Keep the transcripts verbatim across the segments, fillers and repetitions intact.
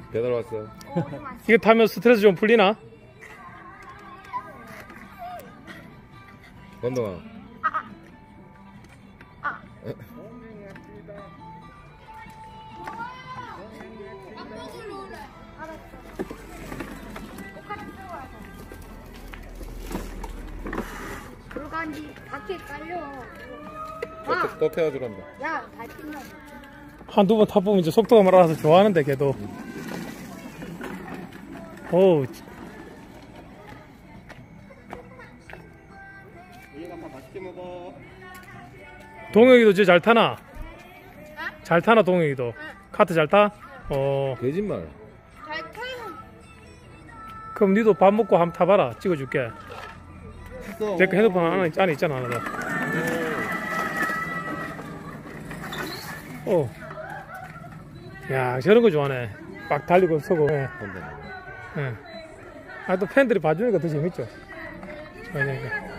배달 왔어. 이거 타면 스트레스 좀 풀리나? 건동아. 물건지 밖에 깔려. 또, 또 태워주란다. 야, 잘 뛴다. 한두 번 타보면 이제 속도가 말아서 좋아하는데 걔도. 어우. 맛있게 먹어. 동혁이도 이제 잘 타나? 잘 타나 동혁이도? 카트 잘 타? 어. 거짓말. 잘 타요. 그럼 니도 밥 먹고 한번 타봐라. 찍어줄게. 내 거 핸드폰 안에, 안에 있잖아. 하나. 어. 야, 저런 거 좋아하네. 막 달리고 서고. 예. 예. 아, 또 팬들이 봐주니까 더 재밌죠. 그러니까.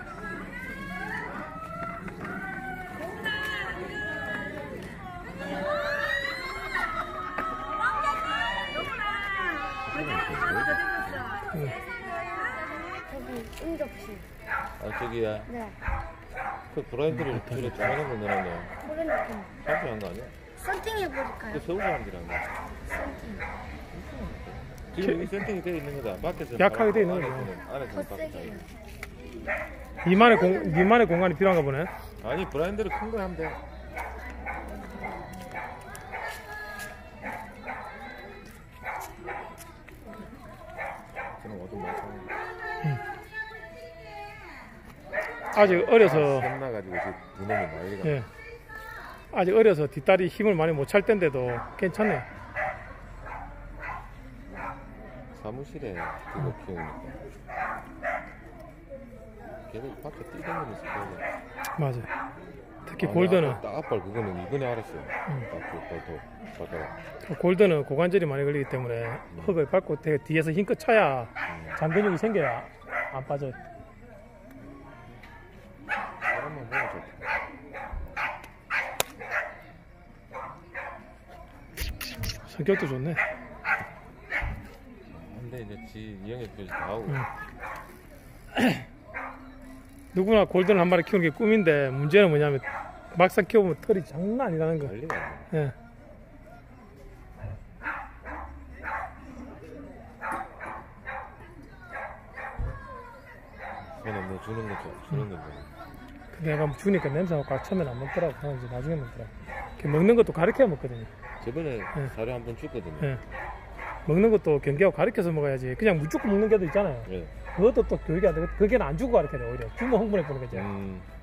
응. 저기 응접실. 아, 저기야. 네. 그 브라인드를 저래 조만한 거 넣어놨네. 그런 느낌. 상쾌한 거 아니야? 썬팅 해버릴까요? 그 서울 사람들이란 거. 썬팅. 지금 여기 세팅이 되어 있는 거다. 밖에서 약하게 되어 있는 안에서는 안에서는 더 세게. 니만의 공, 니만의 공간이 필요한가 보네. 아니 브라인드를 큰 거 하면 돼. 저는 어떤 말 아직 어려서. 혼나가지고 지금 두 놈이 난리가. 예. 아직 어려서 뒷다리 힘을 많이 못 찰 텐데도 괜찮네. 사무실에 그거 키우니까 걔들 밖에 뛰다니면서 키우네. 맞아. 특히 아니, 골드는 딱 앞발 그거는 이번에 알았어요. 딱 발톱 발가락. 골드는 고관절이 많이 걸리기 때문에 음. 흙을 밟고 되게 뒤에서 힘껏 쳐야 잔근육이 생겨야 안 빠져. 사람만 보면 좋다. 성격도 좋네. 근데 이제 지 이형애까지 다 하고. 응. 누구나 골드를 한 마리 키우는 게 꿈인데 문제는 뭐냐면 막상 키워보면 털이 장난 아니라는 거. 난리가 나. 예. 걔는 뭐 주는 거죠. 주는 건데. 근데 내가 주니까 냄새가 처음엔 안 먹더라고. 그냥 이제 나중에 먹더라고. 걔 먹는 것도 가르쳐야 먹거든요. 저번에 네. 사료 한 번 줬거든요. 예. 먹는 것도 경계하고 가르쳐서 먹어야지. 그냥 무조건 먹는 게도 있잖아요. 예. 그것도 또 교육이 안 되고, 그게는 안 주고 가르쳐야 돼, 오히려. 주면 흥분해 보는 거죠. 음.